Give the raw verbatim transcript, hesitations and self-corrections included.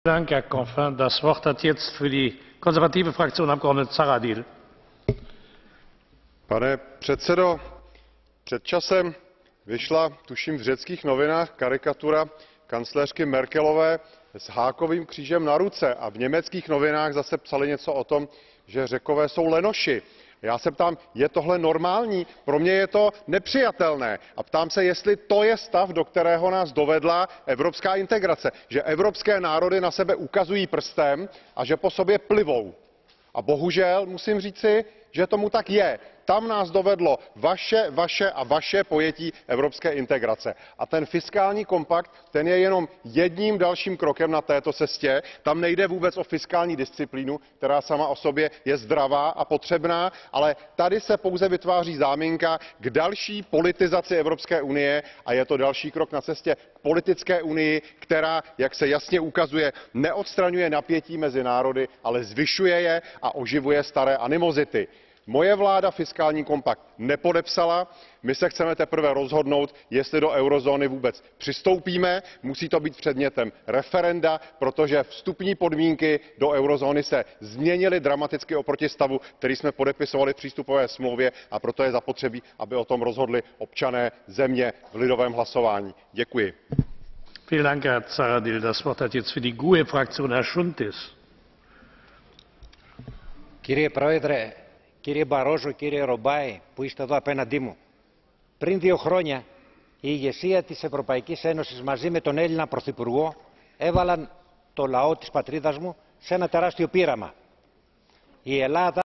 Dank, Herr Canfin. Das Wort hat jetzt für die konservative Fraktion Abgeordnete Zahradil. Pane předsedo, před časem vyšla, tuším v řeckých novinách, karikatura kancléřky Merkelové s hákovým křížem na ruce a v německých novinách zase psali něco o tom, že Řekové jsou lenoši. Já se ptám, je tohle normální? Pro mě je to nepřijatelné a ptám se, jestli to je stav, do kterého nás dovedla evropská integrace, že evropské národy na sebe ukazují prstem a že po sobě plivou. A bohužel musím říci, že tomu tak je. Tam nás dovedlo vaše, vaše a vaše pojetí evropské integrace. A ten fiskální kompakt, ten je jenom jedním dalším krokem na této cestě. Tam nejde vůbec o fiskální disciplínu, která sama o sobě je zdravá a potřebná, ale tady se pouze vytváří záminka k další politizaci Evropské unie a je to další krok na cestě k politické unii, která, jak se jasně ukazuje, neodstraňuje napětí mezi národy, ale zvyšuje je a oživuje staré animozity. Moje vláda fiskální kompakt nepodepsala, my se chceme teprve rozhodnout, jestli do eurozóny vůbec přistoupíme, musí to být předmětem referenda, protože vstupní podmínky do eurozóny se změnily dramaticky oproti stavu, který jsme podepisovali v přístupové smlouvě, a proto je zapotřebí, aby o tom rozhodli občané země v lidovém hlasování. Děkuji. Vielen Dank, Herr Zahradil. Das Wort hat jetzt für die G U E-Fraktion Herr Chountis. Κύριε Πρόεδρε, κύριε Μπαρόζο, κύριε Ρομπάι, που είστε εδώ απέναντί μου, πριν δύο χρόνια η ηγεσία της Ευρωπαϊκής Ένωσης μαζί με τον Έλληνα Πρωθυπουργό έβαλαν το λαό της πατρίδας μου σε ένα τεράστιο πείραμα. Η Ελλάδα